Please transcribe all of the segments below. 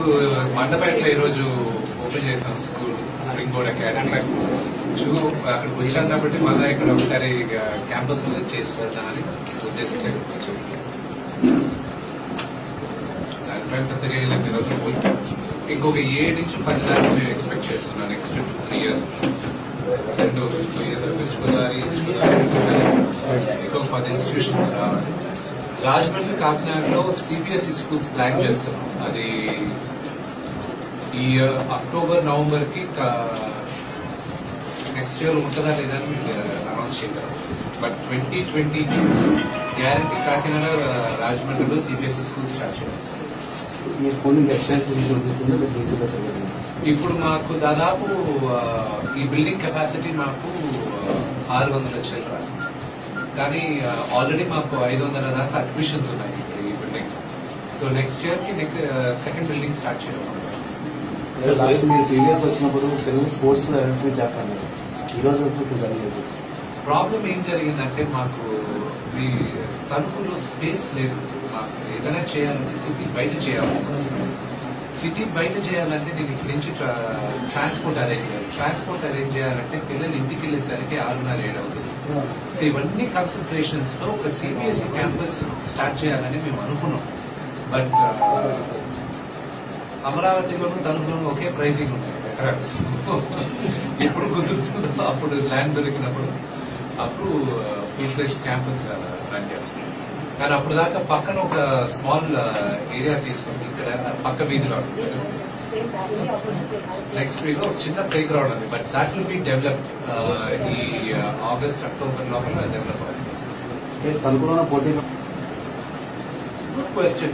మండపేటలో ఈరోజు ఓపెన్ చేసాం school, spring board academy. అక్కడికి వచ్చాం కాబట్టి మళ్ళీ ఇక్కడ ఒకసారి క్యాంపస్ విజిట్ చేసి వెళ్తామని ఉద్దేశించారు. దానిపై పెద్దగా వెళ్ళాం ఈరోజు. ఇంకొక 7 నుంచి 10 దాకా మేము ఎక్స్పెక్ట్ చేస్తున్నాం next 3 years. 2 years west Godavari, east Godavari, ఇంకొక 10 ఇన్స్టిట్యూషన్స్ రావాలి. రాజమండ్రి, కాకినాడలో సిబిఎస్ఈ స్కూల్స్ ప్లాన్ చేస్తున్నాం. అది ఈ అక్టోబర్, నవంబర్ కి నెక్స్ట్ ఇయర్ ఉంటుందా లేదా అని మీకు అనౌన్స్ చేద్దాం. బట్ 2020 గ్యారంటీ కాకినాడ, రాజమండ్రిలో సిబిఎస్ఈ స్కూల్ స్టార్ట్ చేస్తాం. ఇప్పుడు మాకు దాదాపు ఈ బిల్డింగ్ కెపాసిటీ మాకు 600 చిల్లర, కానీ ఆల్రెడీ మాకు 500 దాకా అడ్మిషన్స్ ఉన్నాయి ఈ బిల్డింగ్. సో నెక్స్ట్ ఇయర్ కి సెకండ్ బిల్డింగ్ స్టార్ట్ చేయడం. లాస్ట్ మీరు ప్రీవియస్ వచ్చినప్పుడు పిల్లలు స్పోర్ట్స్ చేస్తాను, ఈ రోజు జరగలేదు. ప్రాబ్లం ఏం జరిగిందంటే మాకు ఈ తణుకులో స్పేస్ లేదు. మాకు ఏదైనా చేయాలంటే సిటీ బయట చేయాల్సి వస్తుంది. సిటీ బయట చేయాలంటే నేను ఇక్కడి నుంచి ట్రాన్స్పోర్ట్ అరేంజ్ చేయాలంటే పిల్లలు ఇంటికి వెళ్ళేసరికి 6:30-7 అవుతుంది. సో ఇవన్నీ కన్సన్ట్రేషన్స్ తో ఒక సిబిఎస్ఈ క్యాంపస్ స్టార్ట్ చేయాలని మేము అనుకున్నాం. బట్ అమరావతిలోనూ తణుకులోనూ ఒకే ప్రైజింగ్ ఉన్నాయి. ఎప్పుడు కుదురుతుందో అప్పుడు ల్యాండ్ దొరికినప్పుడు అప్పుడు ఫుల్ ఫ్లెడ్జ్డ్ క్యాంపస్ రన్ చేస్తున్నాం. కానీ అప్పుడు దాకా పక్కన ఒక స్మాల్ ఏరియా తీసుకుని ఇక్కడ పక్క వీధిలో నెక్స్ట్ వీక్ ఒక చిన్న ప్లే గ్రౌండ్ ఉంది. But that will be develop ఈ ఆగస్ట్, అక్టోబర్ లోపల డెవలప్ అవుతుంది. Good question.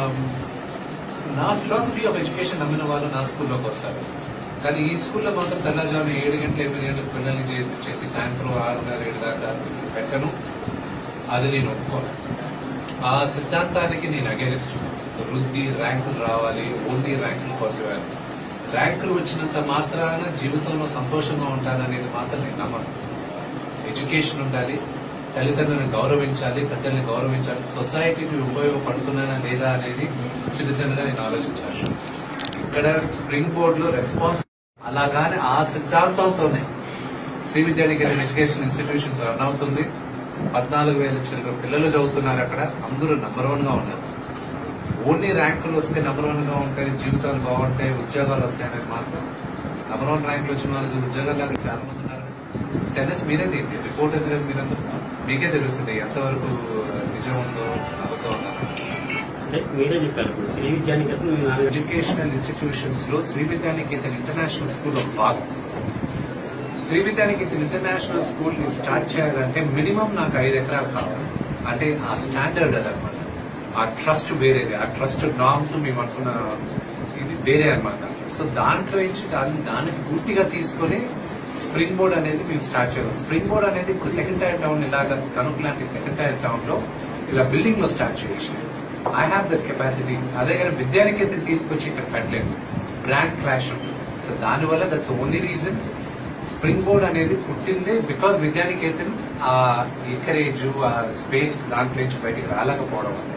నా ఫిలాసఫీ ఆఫ్ ఎడ్యుకేషన్ నమ్మిన వాళ్ళు నా స్కూల్లోకి వస్తారు. కానీ ఈ స్కూల్లో మాత్రం తెల్లజామున 7 గంటల 8 గంటలకు పిల్లల్ని చేసి సాయంత్రం 6:30-7 దాకా పెట్టను. అది నేను ఒప్పుకోను. ఆ సిద్ధాంతానికి నేను అగేనిస్ట్. వృద్ధి, ర్యాంకులు రావాలి, ఓన్లీ ర్యాంకుల కోసమే. ర్యాంకులు వచ్చినంత మాత్రాన జీవితంలో సంతోషంగా ఉంటాననేది మాత్రం నేను నమ్మను. ఎడ్యుకేషన్ ఉండాలి, తల్లిదండ్రులను గౌరవించాలి, పెద్దల్ని గౌరవించాలి, సొసైటీకి ఉపయోగపడుతున్నానా లేదా అనేది సిటిజన్ గా నేను ఆలోచించాలి. ఇక్కడ స్ప్రింగ్ బోర్డ్ లో రెస్పాన్స్ అలాగానే ఆ సిద్ధాంతంతోనే Shri Vidyanikethan education institutions run అవుతుంది. 14,000 చిల్లర పిల్లలు చదువుతున్నారు అక్కడ. అందరూ నంబర్ 1 గా ఉన్నారు. ఓన్లీ ర్యాంకులు వస్తే నంబర్ 1 గా ఉంటాయి, జీవితాలు బాగుంటాయి, ఉద్యోగాలు వస్తాయి అనేది మాత్రం. నంబర్ 1 ర్యాంకులు వచ్చిన వాళ్ళకి ఉద్యోగాలు అక్కడ చాలా మంది ఉన్నారు. సెనెస్ మీరే తీయండి, రిపోర్టర్స్ గా మీరందరూ మీకే తెలుస్తుంది ఎంతవరకు నిజం ఉందో అబద్ధం ఉందో. మీరే చెప్పారు శ్రీ విద్యానికేతన్ ఎడ్యుకేషనల్ ఇన్స్టిట్యూషన్స్ లో శ్రీ విద్యానికేతన్ ఇంటర్నేషనల్ స్కూల్ ఒక భాగం. శ్రీ విద్యానికేతన్ ఇంటర్నేషనల్ స్కూల్ ని స్టార్ట్ చేయాలంటే మినిమం నాకు 5 ఎకరాలు కావాలి. అంటే ఆ స్టాండర్డ్ అదనమాట. ఆ ట్రస్ట్ వేరేది, ఆ ట్రస్ట్ నామ్స్ మేము అనుకున్న ఇది వేరే అనమాట. సో దాంట్లో నుంచి దాన్ని స్ఫూర్తిగా తీసుకొని స్ప్రింగ్ బోర్డ్ అనేది మేము స్టార్ట్ చేయాలి. స్ప్రింగ్ బోర్డ్ అనేది ఇప్పుడు సెకండ్ టైర్ టౌన్ ఇలాగా తణుకు లాంటి సెకండ్ టైర్ టౌన్ లో ఇలా బిల్డింగ్ లో స్టార్ట్ చేయొచ్చు. I have that capacity. అదే కానీ విద్యానికేతన్ తీసుకొచ్చి ఇక్కడ పెట్టలేదు, బ్రాండ్ క్లాష్ ఉంది. సో దానివల్ల that's only reason. Spring board అనేది పుట్టిందే బికాస్ విద్యానికేతన్ ఆ ఎంకరేజ్, ఆ స్పేస్ దాంట్లో నుంచి బయటికి రాలేకపోవడం వల్ల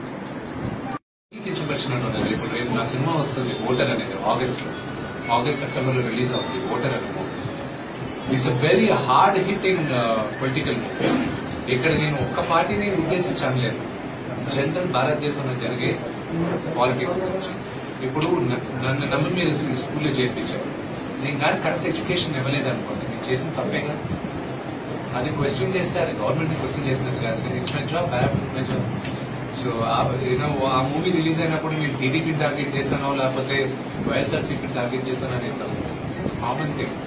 కించపరిచినట్టు. ఇప్పుడు రేపు నా సినిమా వస్తుంది ఓటర్ అనేది ఆగస్ట్ సెప్టెంబర్ లో రిలీజ్ అవుతుంది. ఓటర్ అనే movie it's a very hard hitting political movie. ఇక్కడ నేను ఒక్క పార్టీని ఉద్దేశించడం లేదు, జనరల్ భారతదేశంలో జరిగే పాలిటిక్స్ గురించి. ఇప్పుడు నన్ను నమ్మి మీరు స్కూల్లో చేర్పించారు, నేను కానీ కరెక్ట్ ఎడ్యుకేషన్ ఇవ్వలేదు అనుకోండి, నేను చేసిన తప్పే కదా. అది క్వశ్చన్ చేస్తే అది గవర్నమెంట్ క్వశ్చన్ చేసినట్టు కాదు. It's my job, I have to my job. So ఆ మూవీ రిలీజ్ అయినప్పుడు నేను టీడీపీని టార్గెట్ చేశానో లేకపోతే వైఎస్ఆర్సీపీని టార్గెట్ చేశానో అనేది కామన్ థింగ్.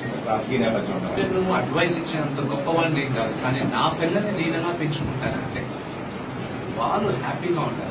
నువ్వు అడ్వైజ్ ఇచ్చేంత గొప్పవాడిని ఏం కాదు, కానీ నా పిల్లల్ని నేను ఎలా పెంచుకుంటానంటే వాళ్ళు హ్యాపీగా ఉండాలి.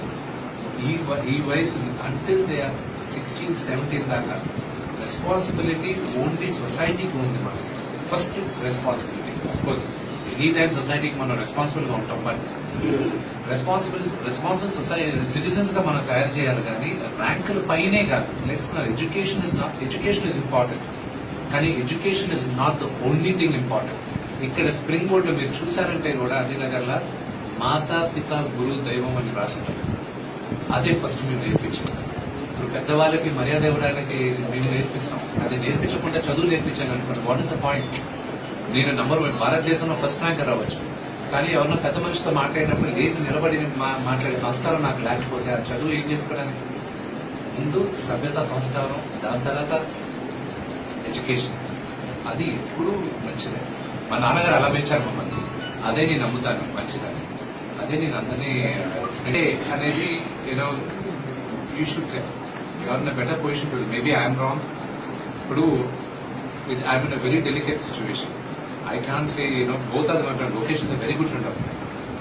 ఈ వయసు అంటిల్ దే ఆర్ 16-17 దాకా రెస్పాన్సిబిలిటీ ఓన్లీ సొసైటీకి ఉంది. మనకి first responsibility. Of course any time సొసైటీకి మనం రెస్పాన్సిబుల్ గా ఉంటాం, బట్ రెస్పాన్సిబుల్ సిటిజన్స్ గా మనం తయారు చేయాలి. కానీ ర్యాంకుల పైనే కాదు. ఎడ్యుకేషన్ ఇస్ ఇంపార్టెంట్, కానీ education is not the only thing important. ఇక్కడ స్ప్రింగ్ బోర్డ్ లో మీరు చూసారంటే కూడా అదే దగ్గర మాతా పిత గురు దైవం అని రాసింది. అదే ఫస్ట్ మేము నేర్పించాం. ఇప్పుడు పెద్దవాళ్ళకి మర్యాద ఇవ్వడానికి మేము నేర్పిస్తాం, అది నేర్పించకుండా చదువు నేర్పించాను అనుకోండి, వాట్ ఇస్ ద పాయింట్? నేను నంబర్ 1 భారతదేశంలో ఫస్ట్ ర్యాంకర్ అవ్వచ్చు, కానీ ఎవరినో పెద్ద మనిషితో మాట్లాడినప్పుడు లేచి నిలబడి మాట్లాడే సంస్కారం నాకు లేకపోతే ఆ చదువు ఏం చేసుకోవడానికి? ముందు సభ్యత, సంస్కారం, దాని తర్వాత ఎడ్యుకేషన్, అది ఎప్పుడూ మంచిదే. మా నాన్నగారు అలా పెంచారు మమ్మల్ని, అదే నేను నమ్ముతాను మంచిదని, అదే నేను అందరినీ అనేది you know you should you're in a better position to maybe I'm wrong. ఇప్పుడు I'm in a very delicate situation. I can't say, both are my friend. Lokesh is a very good friend of mine.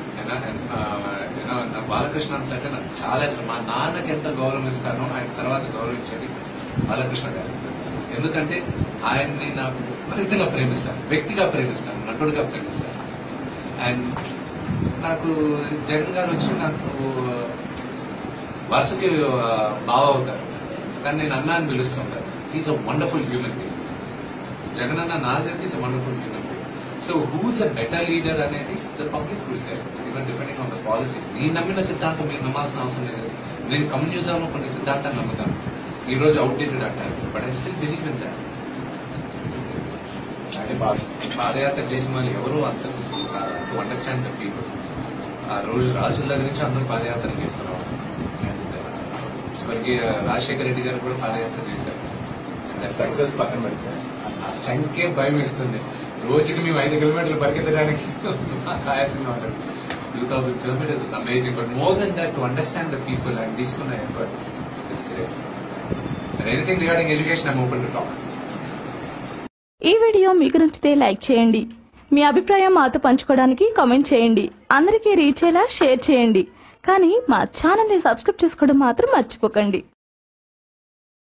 నా బాలకృష్ణ అంటే నాకు చాలా ఇష్టం. మా నాన్నకి ఎంత గౌరవం ఇస్తానో ఆయన తర్వాత గౌరవించేది బాలకృష్ణ గారు. ఎందుకంటే ఆయన్ని నాకు విపరీతంగా ప్రేమిస్తాను, వ్యక్తిగా ప్రేమిస్తాను, నటుడుగా ప్రేమిస్తాను. అండ్ నాకు జగన్ గారు వచ్చి నాకు వరుసకి బావ అవుతారు, కానీ నేను అన్న అని పిలుస్తుంటాను. Is a wonderful human being. Jagan అన్న నాకు తెలిసి is a wonderful human being. So who's a better leader అనేది the public will tell, even depending on the policies. నేను నమ్మిన సిద్ధాంతం మీరు నమ్మాల్సిన అవసరం లేదు. నేను కమ్యూనిజంలో కొన్ని సిద్ధాంతాలు నమ్ముతాను, ఈ రోజు అవుట్డేటెడ్ అంటారు, but I still believe in that. అంటే పాదయాత్ర చేసిన వాళ్ళు ఎవరు అన్సక్సెస్ఫుల్ కాదు టు అండర్స్టాండ్ ద పీపుల్. ఆ రోజు రాజుల దగ్గర నుంచి అందరూ పాదయాత్ర చేసుకురావాలి. స్వర్గీయ రాజశేఖర రెడ్డి గారు కూడా పాదయాత్ర చేశారు. సక్సెస్ పక్కన పెడితే ఆ సంఖ్య భయం ఇస్తుంది. రోజుకి మేము 5 కిలోమీటర్లు పరిగెత్తడానికి కాయాల్సిన 2000 kilometers is amazing, but more than that, to understand the people and తీసుకున్న effort is great. And anything regarding education, I'm open to talk. ఈ వీడియో మీకు నచ్చితే లైక్ చేయండి, మీ అభిప్రాయం మాతో పంచుకోవడానికి కామెంట్ చేయండి, అందరికీ రీచ్ అయ్యేలా షేర్ చేయండి, కానీ మా ఛానల్ని సబ్స్క్రైబ్ చేసుకోవడం మాత్రం మర్చిపోకండి.